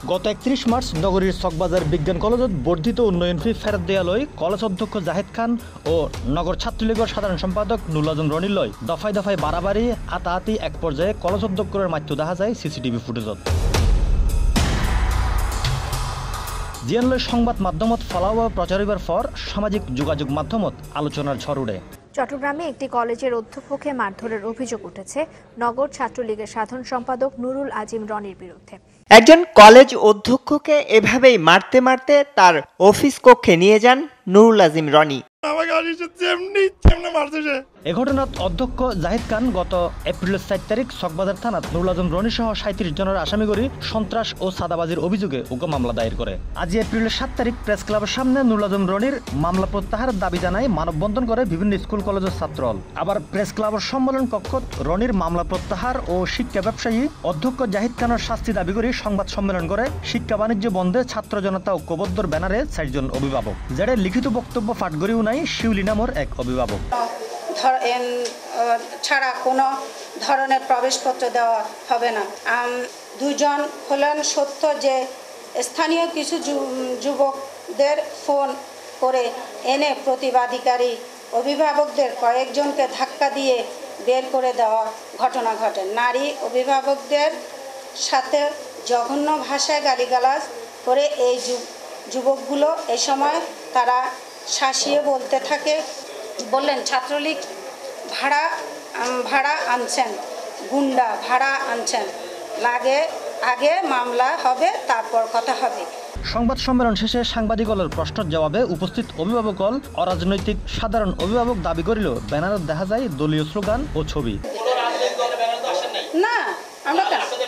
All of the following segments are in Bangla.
গত ৩১ মার্চ নগরীর চকবাজার বিজ্ঞান কলেজত বর্ধিত উন্নয়ন ফি ফেরত দেয়ালৈ কলেজ অধ্যক্ষ জাহেদ খান ও নগর ছাত্রলীগের সাধারণ সম্পাদক নুরুল আজম রনির লয় দফায় দফায় বাড়াবাড়ি আতাআতি এক পর্যায়ে কলেজ অধ্যক্ষের মাত্য দেখা যায় সিসিটিভি ফুটেজত। জিয়ানলৈ সংবাদ মাধ্যমত ফলাও প্রচারিবার পর সামাজিক যোগাযোগ মাধ্যমত আলোচনার ঝড় উঠে। চট্টগ্রামে একটি কলেজের অধ্যক্ষকে মারধরের অভিযোগ উঠেছে নগর ছাত্রলীগের সাধারণ সম্পাদক নুরুল আজিম রনির বিরুদ্ধে। একজন কলেজ অধ্যক্ষকে এভাবেই মারতে মারতে তার অফিস কক্ষে নিয়ে যান নুরুল আজিম রনি। এ ঘটনাত অধ্যক্ষ জাহিদ খান গত এপ্রিলের ৪ তারিখ চকবাজার থানাত নুরুল আজম রনি সহ ৩৭ জনের আসামি করে সন্ত্রাস ও সাদাবাজির অভিযোগে উগ্র মামলা দায়ের করে। আজ এপ্রিলের ৭ তারিখ প্রেস ক্লাবের সামনে নুরুল আজম রনির মামলা প্রত্যাহারের দাবি জানায় মানববন্ধন করে বিভিন্ন স্কুল কলেজের ছাত্রল। আবার প্রেস ক্লাবের সম্মেলন কক্ষত রনির মামলা প্রত্যাহার ও শিক্ষা ব্যবসায়ী অধ্যক্ষ জাহিদ খানের শাস্তি দাবি করে সংবাদ সম্মেলন করে শিক্ষা বাণিজ্য বন্ধে ছাত্র জনতা ঐক্যবদ্ধর ব্যানারে ৪ জন অভিভাবক, যারা লিখিত বক্তব্য পাঠ করেও নাই শিউলি নামের এক অভিভাবক। ছাড়া কোনো ধরনের প্রবেশপত্র দেওয়া হবে না। দুজন হলেন সত্য যে স্থানীয় কিছু যুবকদের ফোন করে এনে প্রতিবাদীকারী অভিভাবকদের কয়েকজনকে ধাক্কা দিয়ে বের করে দেওয়া ঘটনা ঘটে। নারী অভিভাবকদের সাথে জঘন্য ভাষায় গালিগালাজ করে এই যুবকগুলো এ সময় তারা শাসিয়ে বলতে থাকে, বললেন ছাত্রলীগ ভাড়া আনছেন, গুন্ডা ভাড়া আনছেন, আগে মামলা হবে তারপর কথা হবে। সংবাদ সম্মেলন শেষে সাংবাদিকদের প্রশ্নের জবাবে উপস্থিত অভিভাবকল অরাজনৈতিক সাধারণ অভিভাবক দাবি করিল ব্যানারে দেখা যায় দলীয় স্লোগান ও ছবি। না, আমরা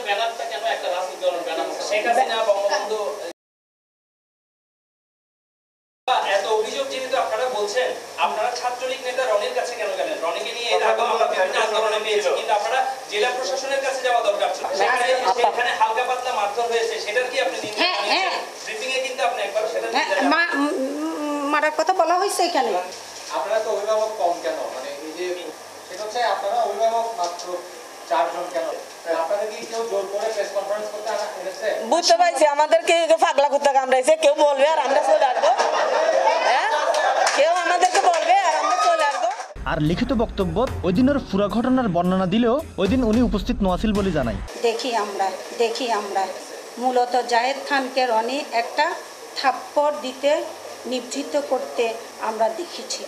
এত অভিযোগ যেহেতু আপনারা বলছেন, আপনারা ছাত্রলীগ নেতা রনির কাছে কেন গেলেন? রনিকে নিয়ে এর আগে আমরা বিভিন্ন আন্দোলনে পেয়েছি, কিন্তু আপনারা জেলা প্রশাসনের কাছে যাওয়া দরকার ছিল। সেখানে হালকা পাতলা মারধর হয়েছে, সেটার কি আপনি নিন্দা জানিয়েছেন? ব্রিফিং এ কিন্তু আপনি একবার সেটা মারার কথা বলা হয়েছে এখানে। আপনারা তো অভিভাবক কম কেন? মানে এই যে সেটা হচ্ছে আপনারা অভিভাবক মাত্র 4 জন কেন? আপনাদের কি কেউ জোর করে প্রেস কনফারেন্স করতে এনেছে? বুঝতে পারছি, আমাদেরকে পাগলা কুত্তা কামড়াইছে, কেউ বলবে আর আমরা চলে আসবো, কেউ আমাদেরকে বলবে আর আমরা চলে আসবো। আর লিখিত বক্তব্য ওই দিনের পুরো ঘটনার বর্ণনা দিলেও ওই দিন উনি উপস্থিত নোয়াছিল বলে জানায়। দেখি আমরা মূলত জাহেদ খানকে রনি একটা থাপ্পড় দিতে নিবৃত্ত করতে আমরা দেখেছি।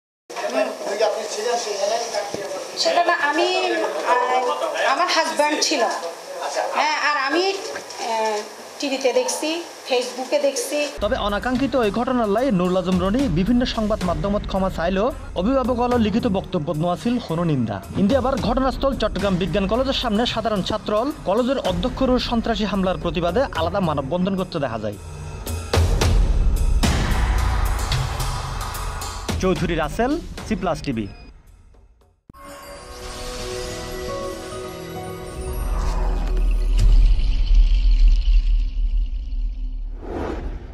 সেটা না, আমি আমার হাজব্যান্ড ছিল, হ্যাঁ, আর আমি টিভিতে দেখছি, ফেসবুকে দেখছি। তবে অনাকাঙ্ক্ষিত এই ঘটনার লাই নুরুল আজম রনি বিভিন্ন সংবাদ মাধ্যমত ক্ষমা চাইলেও অভিভাবক লিখিত বক্তব্য নোয়াছিল কোনো নিন্দা। আবার ঘটনাস্থল চট্টগ্রাম বিজ্ঞান কলেজের সামনে সাধারণ ছাত্রল কলেজের অধ্যক্ষর সন্ত্রাসী হামলার প্রতিবাদে আলাদা মানববন্ধন করতে দেখা যায়। চৌধুরী রাসেল, সি+ টিভি।